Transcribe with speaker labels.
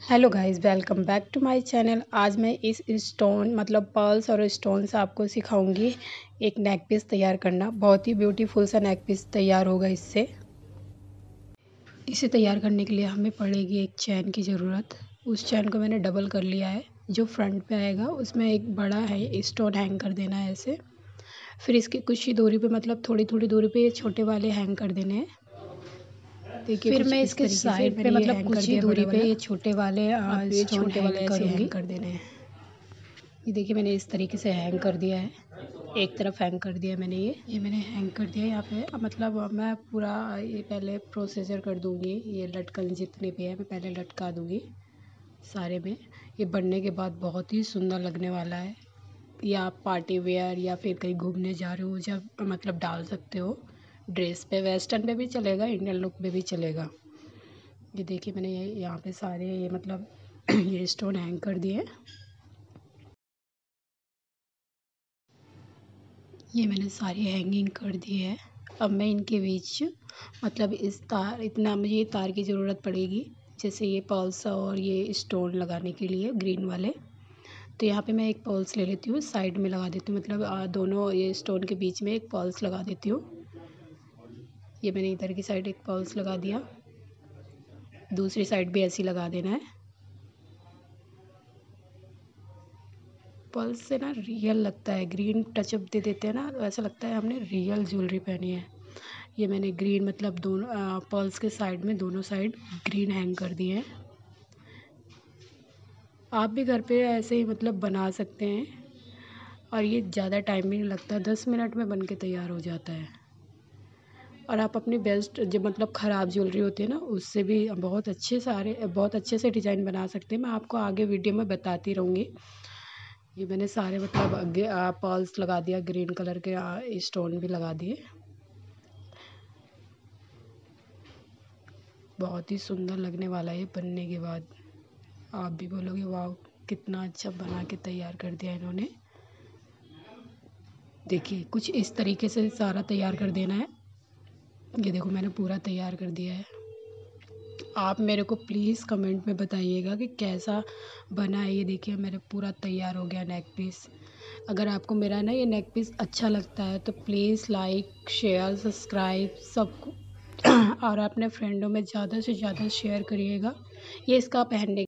Speaker 1: Hello guys, welcome back to my channel. आज मैं इस स्टोन पर्ल्स और स्टोन से आपको सिखाऊंगी एक नेक पीस तैयार करना। बहुत ही ब्यूटीफुल सा नेक पीस तैयार होगा इससे। इसे तैयार करने के लिए हमें पड़ेगी एक चैन की ज़रूरत। उस चैन को मैंने डबल कर लिया है। जो फ्रंट पे आएगा उसमें एक बड़ा है स्टोन हैंग कर देना है ऐसे। फिर इसकी कुछ ही दूरी पे थोड़ी थोड़ी दूरी पे ये छोटे वाले हैंग कर देने हैं। देखिए फिर मैं इसके साइड पे कुछ ही दूरी पे ये छोटे वाले स्टोन हैंग वाले हैंग कर देने हैं। ये देखिए मैंने इस तरीके से हैंग कर दिया है। एक तरफ हैंग कर दिया मैंने ये मैंने हैंग कर दिया यहाँ पे। मैं पूरा ये पहले प्रोसीजर कर दूँगी। ये लटकन जितने भी है मैं पहले लटका दूँगी सारे में। ये बनने के बाद बहुत ही सुंदर लगने वाला है। या आप पार्टी वेयर या फिर कहीं घूमने जा रहे हो जब डाल सकते हो ड्रेस पे। वेस्टर्न पे भी चलेगा, इंडियन लुक पे भी चलेगा। ये देखिए मैंने ये यहाँ पे सारे ये स्टोन हैंग कर दिए। ये मैंने सारी हैंगिंग कर दी है। अब मैं इनके बीच इस तार इतना मुझे ये तार की ज़रूरत पड़ेगी, जैसे ये पर्ल्स और ये स्टोन लगाने के लिए ग्रीन वाले। तो यहाँ पे मैं एक पर्ल्स ले लेती हूँ, साइड में लगा देती हूँ। दोनों ये स्टोन के बीच में एक पर्ल्स लगा देती हूँ। ये मैंने इधर की साइड एक पर्ल्स लगा दिया, दूसरी साइड भी ऐसे ही लगा देना है। पर्ल्स से ना रियल लगता है, ग्रीन टचअप दे देते हैं ना, तो ऐसा लगता है हमने रियल ज्वेलरी पहनी है। ये मैंने ग्रीन दोनों पर्ल्स के साइड में दोनों साइड ग्रीन हैंग कर दिए हैं। आप भी घर पे ऐसे ही बना सकते हैं। और ये ज़्यादा टाइम भी नहीं लगता, 10 मिनट में बन के तैयार हो जाता है। और आप अपनी बेस्ट जो ख़राब ज्वेलरी होती है ना, उससे भी बहुत अच्छे से डिज़ाइन बना सकते हैं। मैं आपको आगे वीडियो में बताती रहूँगी। ये मैंने सारे पर्ल्स लगा दिया, ग्रीन कलर के स्टोन भी लगा दिए। बहुत ही सुंदर लगने वाला है ये बनने के बाद। आप भी बोलोगे वाह कितना अच्छा बना के तैयार कर दिया इन्होंने। देखिए कुछ इस तरीके से सारा तैयार कर देना है। ये देखो मैंने पूरा तैयार कर दिया है। आप मेरे को प्लीज़ कमेंट में बताइएगा कि कैसा बना है। ये देखिए मेरे पूरा तैयार हो गया नेक पीस। अगर आपको मेरा ना ये नेक पीस अच्छा लगता है तो प्लीज़ लाइक शेयर सब्सक्राइब सबको और अपने फ्रेंडों में ज़्यादा से ज़्यादा शेयर करिएगा। ये इसका पहनने